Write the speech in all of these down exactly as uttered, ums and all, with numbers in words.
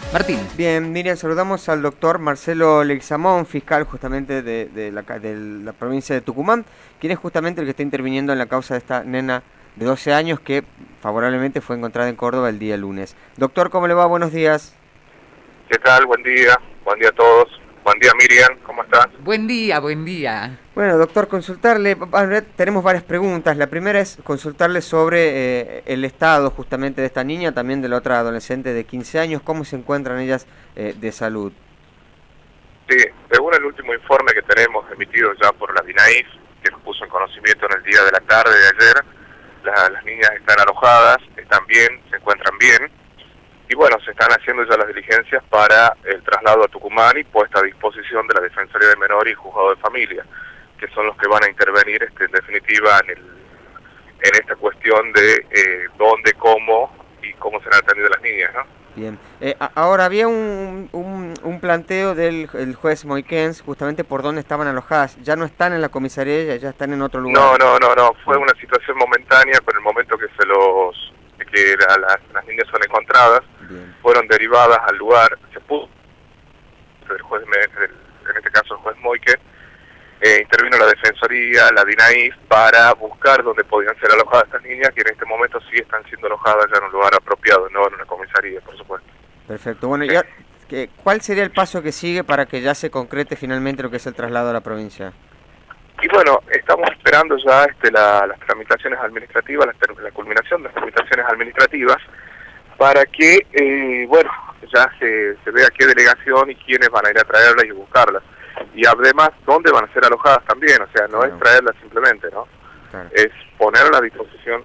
Martín. Bien, Miriam, saludamos al doctor Marcelo Leguizamón, fiscal justamente de, de, la, de la provincia de Tucumán, quien es justamente el que está interviniendo en la causa de esta nena de doce años que favorablemente fue encontrada en Córdoba el día lunes. Doctor, ¿cómo le va? Buenos días. ¿Qué tal? Buen día. Buen día a todos. Buen día, Miriam. ¿Cómo estás? Buen día, buen día. Bueno, doctor, consultarle, tenemos varias preguntas. La primera es consultarle sobre eh, el estado justamente de esta niña, también de la otra adolescente de quince años, cómo se encuentran ellas eh, de salud. Sí, según el último informe que tenemos emitido ya por la DINAIF, que nos puso en conocimiento en el día de la tarde de ayer, la, las niñas están alojadas, están bien, se encuentran bien, y bueno, se están haciendo ya las diligencias para el traslado a Tucumán y puesta a disposición de la Defensoría del Menor y Juzgado de Familia, que son los que van a intervenir este, en definitiva en, el, en esta cuestión de eh, dónde, cómo y cómo serán atendidas las niñas, ¿no? Bien. Eh, ahora, había un, un, un planteo del el juez Moikens justamente por dónde estaban alojadas. ¿Ya no están en la comisaría, ya, ya están en otro lugar? No, no, no, no. Fue una situación momentánea, pero en el momento que se los que la, la, las niñas son encontradas, bien, fueron derivadas al lugar, se pudo, el juez, el, en este caso el juez Moikens, eh, intervino la Defensoría, la DINAIF, para buscar dónde podían ser alojadas estas niñas, que en este momento sí están siendo alojadas ya en un lugar apropiado, no en una comisaría, por supuesto. Perfecto. Bueno, sí. ya, ¿cuál sería el paso que sigue para que ya se concrete finalmente lo que es el traslado a la provincia? Y bueno, estamos esperando ya este, la, las tramitaciones administrativas, la, la culminación de las tramitaciones administrativas, para que, eh, bueno, ya se, se vea qué delegación y quiénes van a ir a traerlas y buscarlas. Y además, ¿dónde van a ser alojadas también? O sea, no claro. es traerlas simplemente, ¿no? Claro. Es ponerlas a disposición,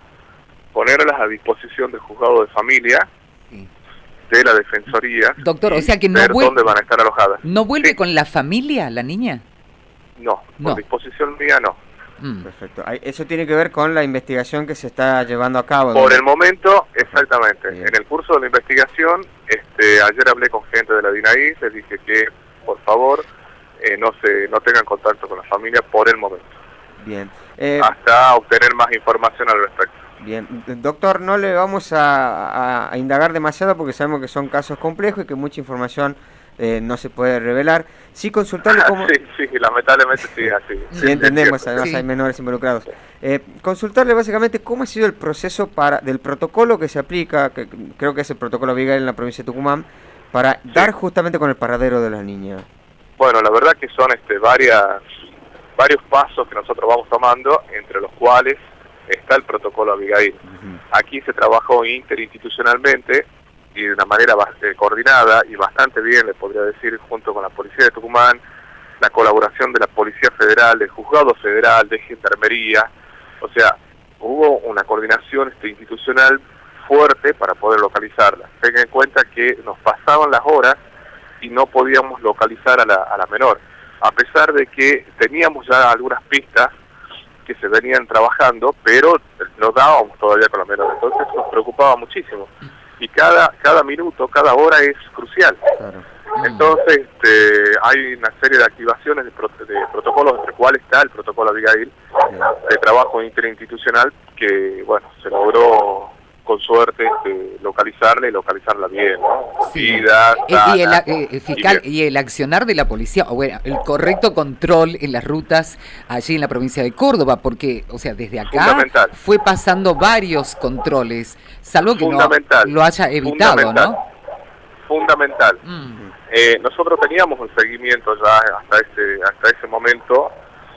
ponerlas a disposición del juzgado de familia, sí, de la Defensoría. Doctor, o sea que no ver vuelve, dónde van a estar alojadas. ¿No vuelve sí. con la familia, la niña? No, por no. disposición mía no. Mm. Perfecto. Eso tiene que ver con la investigación que se está llevando a cabo. Por ¿no? el momento, exactamente. Bien. En el curso de la investigación, este, ayer hablé con gente de la DINAIF, les dije que, por favor, eh, no se no tengan contacto con la familia por el momento. Bien. Eh, hasta obtener más información al respecto. Bien. Doctor, no le vamos a, a, a indagar demasiado porque sabemos que son casos complejos y que mucha información eh, no se puede revelar. Sí, consultarle cómo... sí, sí, lamentablemente sí, así. Sí, entendemos, además sí. hay menores involucrados. Eh, consultarle básicamente cómo ha sido el proceso para del protocolo que se aplica, que creo que es el protocolo Abigail en la provincia de Tucumán, para sí. dar justamente con el paradero de la niña. Bueno, la verdad que son este varias varios pasos que nosotros vamos tomando, entre los cuales está el protocolo Abigail. Uh-huh. Aquí se trabajó interinstitucionalmente y de una manera bastante coordinada y bastante bien, le podría decir, junto con la Policía de Tucumán, la colaboración de la Policía Federal, del Juzgado Federal, de Gendarmería. O sea, hubo una coordinación este, institucional fuerte para poder localizarla. Tengan en cuenta que nos pasaban las horas y no podíamos localizar a la, a la menor, a pesar de que teníamos ya algunas pistas que se venían trabajando, pero no dábamos todavía con la menor, entonces nos preocupaba muchísimo. Y cada cada minuto, cada hora es crucial. Claro. Entonces este, hay una serie de activaciones de, pro, de protocolos, entre cuales está el protocolo Abigail, de trabajo interinstitucional, que bueno, se logró con suerte este, localizarla y localizarla bien, ¿no? Sí. Vida, sana, y, el, eh, fiscal, y, y el accionar de la policía, o bueno, el correcto control en las rutas allí en la provincia de Córdoba, porque, o sea, desde acá fue pasando varios controles, salvo que no lo haya evitado, fundamental, ¿no? Fundamental. Mm. Eh, nosotros teníamos un seguimiento ya hasta ese, hasta ese momento,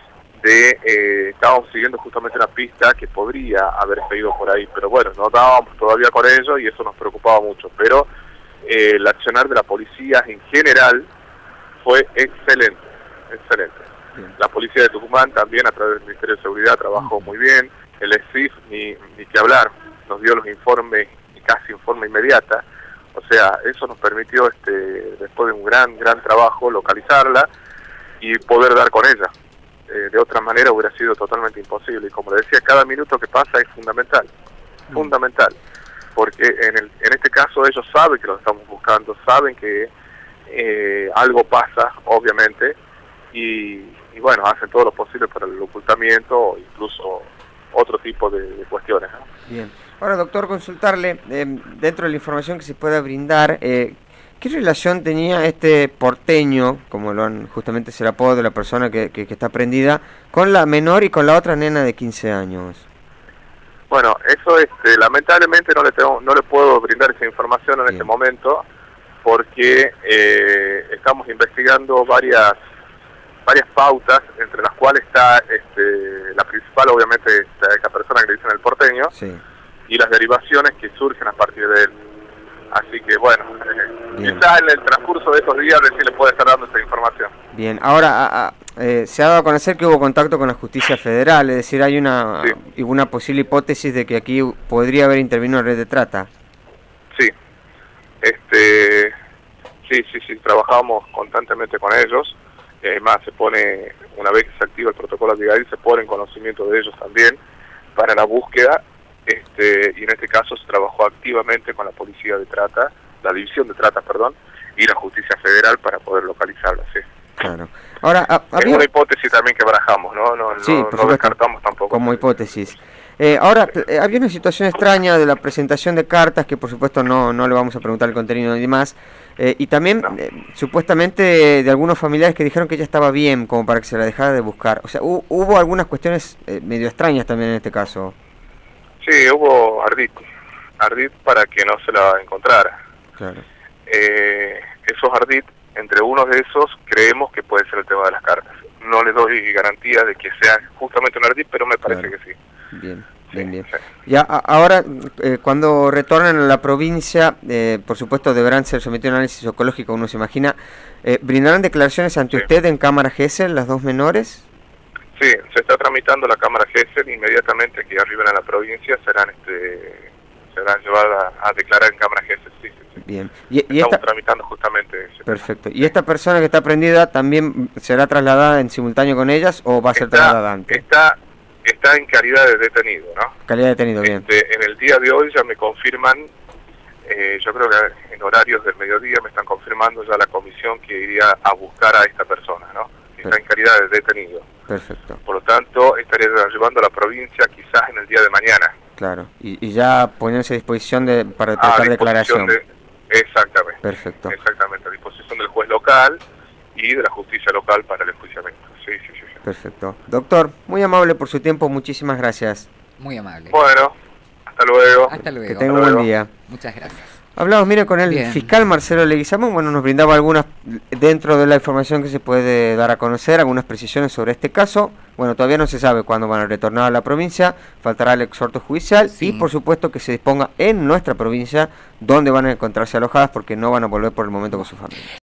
de eh, estábamos siguiendo justamente una pista que podría haber seguido por ahí, pero bueno, no dábamos todavía con ello y eso nos preocupaba mucho, pero eh, el accionar de la policía en general fue excelente, excelente. Bien. La policía de Tucumán también a través del Ministerio de Seguridad trabajó muy bien, el E S I F ni, ni que hablar, nos dio los informes, casi en forma inmediata, o sea, eso nos permitió este, después de un gran, gran trabajo localizarla y poder dar con ella. Eh, de otra manera hubiera sido totalmente imposible, y como le decía, cada minuto que pasa es fundamental, mm. fundamental, porque en, el, en este caso ellos saben que lo estamos buscando, saben que eh, algo pasa, obviamente, y, y bueno, hacen todo lo posible para el ocultamiento o incluso otro tipo de, de cuestiones, ¿no? Bien. Ahora, doctor, consultarle, eh, dentro de la información que se pueda brindar, eh, ¿Qué relación tenía este porteño, como lo han justamente es el apodo de la persona que, que, que está prendida, con la menor y con la otra nena de quince años? Bueno, eso este, lamentablemente no le tengo, no le puedo brindar esa información en Bien. este momento, porque eh, estamos investigando varias varias pautas, entre las cuales está este, la principal, obviamente, esta, esta persona que le dicen el porteño, sí. y las derivaciones que surgen a partir de él. Así que bueno, eh, quizás en el transcurso de estos días recién le puede estar dando esta información. Bien, ahora a, a, eh, se ha dado a conocer que hubo contacto con la justicia federal, es decir, hay una, sí. una posible hipótesis de que aquí podría haber intervenido una red de trata. Sí, este, sí, sí, sí, trabajamos constantemente con ellos, es más, se pone, una vez que se activa el protocolo Abigail, se pone en conocimiento de ellos también para la búsqueda. Este, y en este caso se trabajó activamente con la policía de trata, la división de trata, perdón, y la justicia federal para poder localizarla, sí. Claro. Ahora, a, había... es una hipótesis también que barajamos, ¿no? No, sí, no, no descartamos tampoco. Como hipótesis. Eh, ahora, eh, había una situación extraña de la presentación de cartas, que por supuesto no, no le vamos a preguntar el contenido y demás, eh, y también no. eh, supuestamente de algunos familiares que dijeron que ella estaba bien, como para que se la dejara de buscar. O sea, hu hubo algunas cuestiones eh, medio extrañas también en este caso. Sí, hubo ardid, ardid para que no se la encontrara. Claro. Eh, esos ardid, entre unos de esos, creemos que puede ser el tema de las cartas. No les doy garantía de que sea justamente un ardid, pero me parece claro. que sí. Bien, bien, sí, bien. Sí. Ya, a, ahora, eh, cuando retornan a la provincia, eh, por supuesto deberán ser sometidos a un análisis psicológico, uno se imagina. Eh, ¿Brindarán declaraciones ante sí. usted en cámara Gesell, las dos menores? Sí, se está tramitando la cámara Gesell, inmediatamente que arriben a la provincia serán este serán llevadas a, a declarar en cámara Gesell, sí, sí, sí. Bien. Y, y Estamos esta... tramitando justamente ese Perfecto. ¿Y esta persona que está prendida también será trasladada en simultáneo con ellas o va a ser está, trasladada antes? Está, está en calidad de detenido, ¿no? Calidad de detenido, bien. Este, en el día de hoy ya me confirman, eh, yo creo que en horarios del mediodía me están confirmando ya la comisión que iría a buscar a esta persona, ¿no? Está en calidad de detenido. Perfecto. Por lo tanto, estaría llevando a la provincia quizás en el día de mañana. Claro, y, y ya ponerse a disposición de para prestar declaración. De, exactamente. Perfecto. Exactamente, a disposición del juez local y de la justicia local para el enjuiciamiento. Sí, sí, sí, sí. Perfecto. Doctor, muy amable por su tiempo, muchísimas gracias. Muy amable. Bueno, hasta luego. Hasta luego. Que tenga un buen día. Muchas gracias. Hablamos, mire, con el Bien. fiscal Marcelo Leguizamón, bueno, nos brindaba algunas, dentro de la información que se puede dar a conocer, algunas precisiones sobre este caso. Bueno, todavía no se sabe cuándo van a retornar a la provincia, faltará el exhorto judicial sí. y por supuesto que se disponga en nuestra provincia dónde van a encontrarse alojadas porque no van a volver por el momento con su familia.